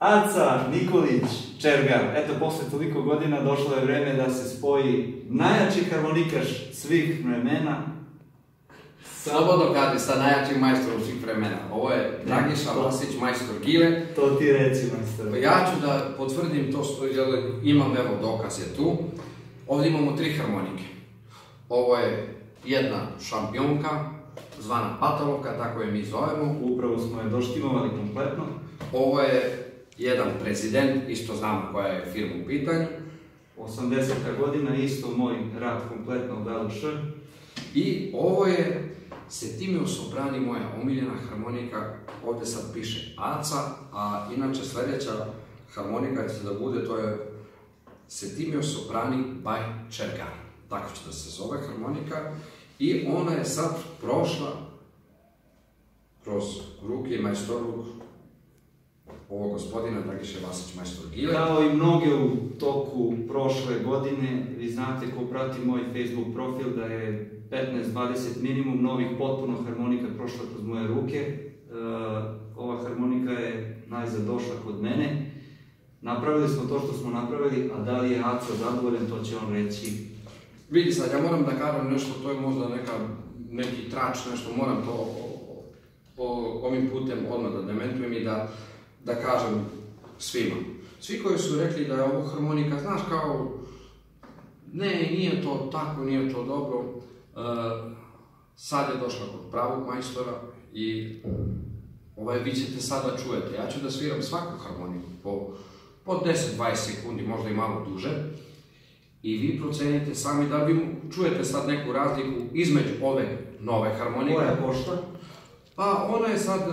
Aca Nikolić Čergar. Eto, posle toliko godina došlo je vreme da se spoji najjači harmonikaš svih vremena. Slobodno kaže sa najjačim majstorom svih vremena. Ovo je Dragiša Vasić, majstor gile. To ti reci, majstor. Ja ću da potvrdim to što imam, evo dokaz je tu. Ovdje imamo 3 harmonike. Ovo je jedna šampionka, zvana Patalovka, tako je mi zovemo. Upravo smo je doštimovali kompletno. Ovo je jedan prezident, isto znamo koja je firma u pitanju. 80. godina, isto moj rad kompletno od A do Š. I ovo je Settimio Soprani, moja omiljena harmonika. Ovdje sad piše Aca, a inače sljedeća harmonika će da bude, to je Settimio Soprani by Čergar. Tako će da se zove harmonika. I ona je sad prošla kroz ruke i majstorluk ovog gospodina Dragiše Vasić, majstor gile. Kao i mnoge u toku prošle godine, vi znate ko prati moj Facebook profil da je 15-20 minimum novih potpuno harmonika prošla kroz moje ruke. Ova harmonika je najzad došla kod mene. Napravili smo to što smo napravili, a da li je Aca zadovoljan, to će on reći. Vidi sad, ja moram da kažem nešto, to je možda neki trač, nešto, moram to ovim putem odmah da dementujem i da kažem svima. Svi koji su rekli da je ovo harmonika, znaš kao, ne, nije to tako, nije to dobro, sad je došla kod pravog majstora i vi ćete sad da čujete. Ja ću da sviram svaku harmoniku po 10-20 sekundi, možda i malo duže. I vi procenite sami da vi čujete sad neku razliku između ove nove harmonike. Koja košta? Pa ona je sad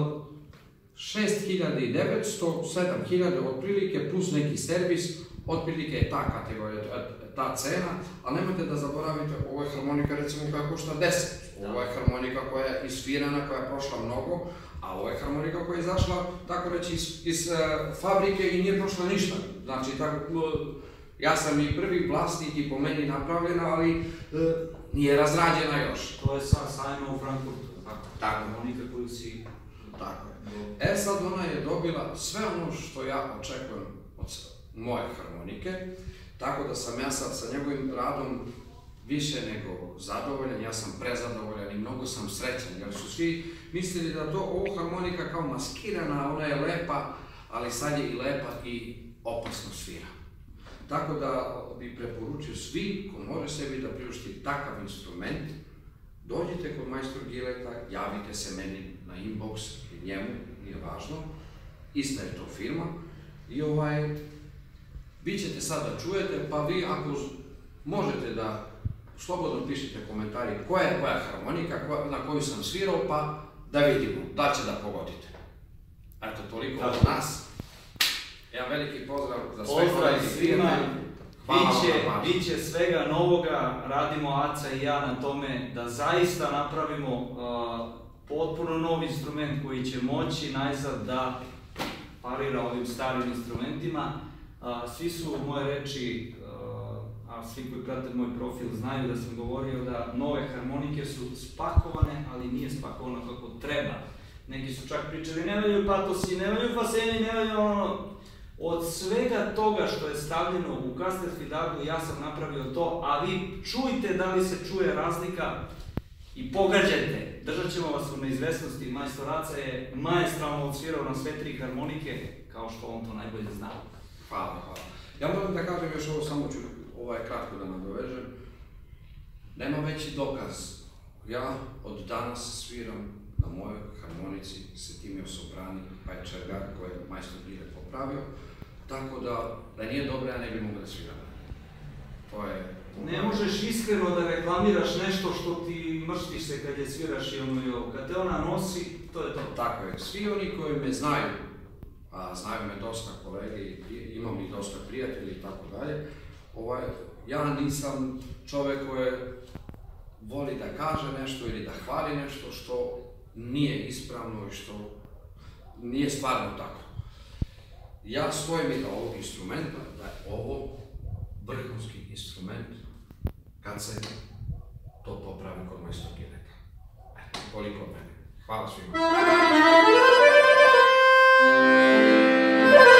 6.900, 7.000 otprilike, plus neki servis, otprilike je ta kategorija, ta cena, ali nemojte da zaboravite, ovo je harmonika recimo koja košta 10. Ovo je harmonika koja je isvirana, koja je prošla mnogo, a ovo je harmonika koja je izašla, tako reći, iz fabrike i nije prošla ništa. Znači, ja sam i prvi vlasnik i po meni napravljena, ali nije razrađena još. To je sajma u Frankfurtu, tako? Harmonika koju si... Tako je. Sad ona je dobila sve ono što ja očekujem od moje harmonike, tako da sam ja sad sa njegovim radom više nego zadovoljan, ja sam prezadovoljan i mnogo sam srećan, jer su svi mislili da ovo harmonika kao maskirana, ona je lepa, ali sad je i lepa i opasno svira. Tako da bih preporučio svi ko može sebi da priušti takav instrument, dođite kod majstor Gileta, javite se meni na inbox i njemu, nije važno, ista je to firma i vi ćete sad da čujete, pa vi ako možete da slobodno pišite komentari koja je koja harmonika na koju sam svirao, pa da vidimo da će da pogodite. Eto, toliko od nas. Jedan veliki pozdrav za sve kolege svima. Biće svega novoga, radimo Aca i ja na tome da zaista napravimo potpuno nov instrument koji će moći najzad da parira ovim starim instrumentima. Svi su moje reči, a svi koji prate moj profil znaju da sam govorio da nove harmonike su spakovane, ali nije spakovano kako treba. Neki su čak pričali, ne valjaju patosi, ne valjaju faseni, ne valjaju ono... Od svega toga što je stavljeno u Castelfidardu ja sam napravio to, a vi čujte da li se čuje razlika i pogađajte. Držat ćemo vas u neizvesnosti. Majstor Aca je maestralno odsvirao na sve 3 harmonike, kao što on to najbolje zna. Hvala. Ja moram da kažem još ovo, samo ću kratko da nadovežem. Nema veći dokaz. Ja od danas sviram na mojoj harmonici Settimio Soprani by Čergar, koje je majstor Gile popravio. Tako da nije dobro, ja ne bi mogao da sviram. To je... Ne možeš iskreno da reklamiraš nešto što ti mrštiš se kad je sviraš i kad te ona nosi, to je to. Tako je. Svi oni koji me znaju, a znaju me dosta kolege, imam i dosta prijatelji i tako dalje, ja nisam čovek koji voli da kaže nešto ili da hvali nešto što nije ispravno i što nije stvarno tako. Ja stojim iza ovog instrumenta, da je ovo vrhunski instrument kad se to popravi kod majstor Gileta. Eto, toliko od mene. Hvala svima.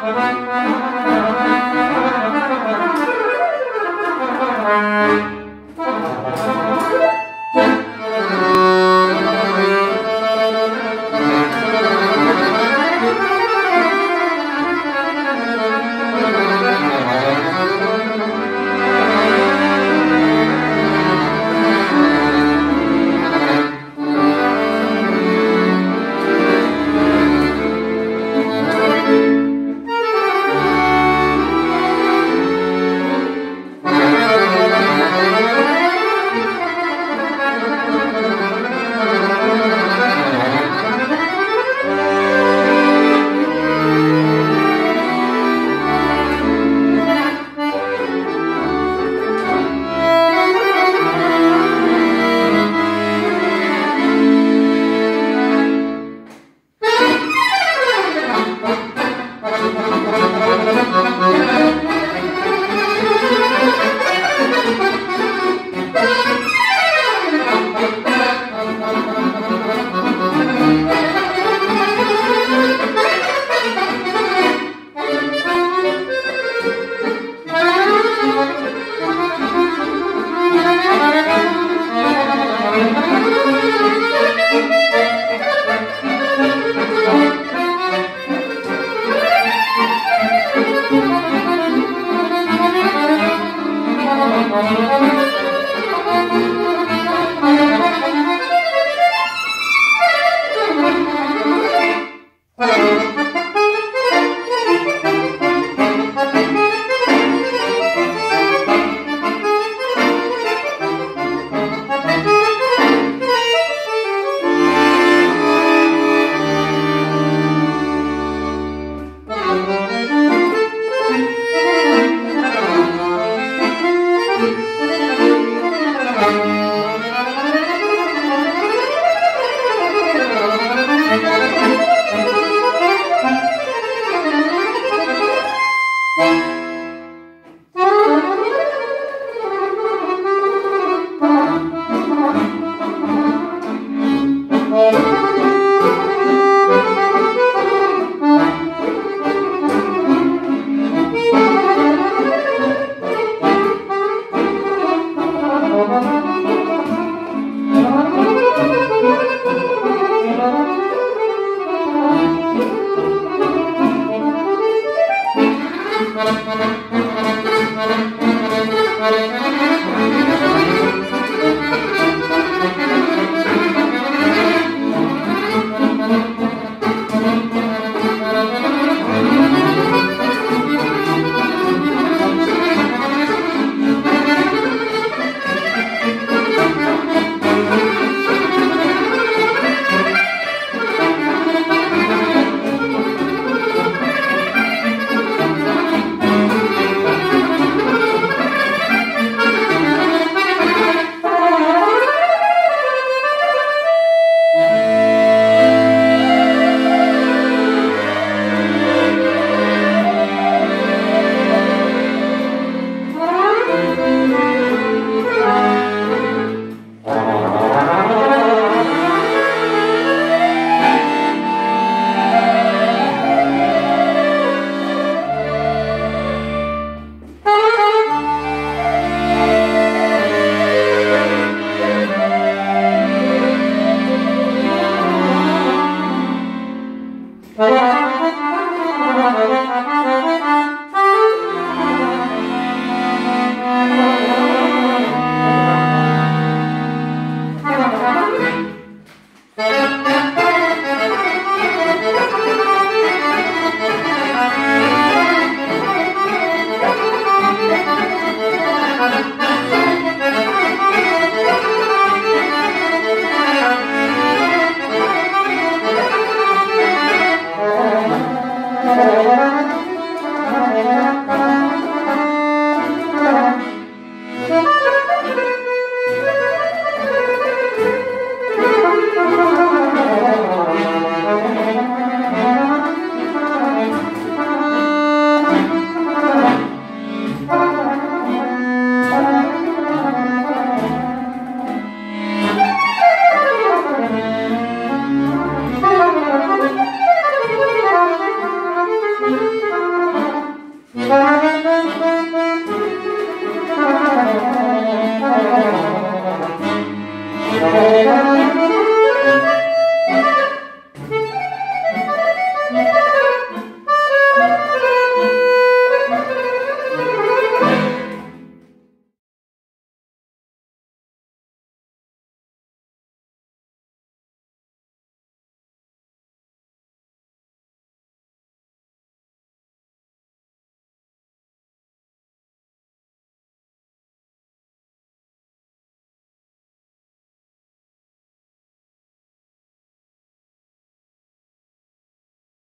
Thank you.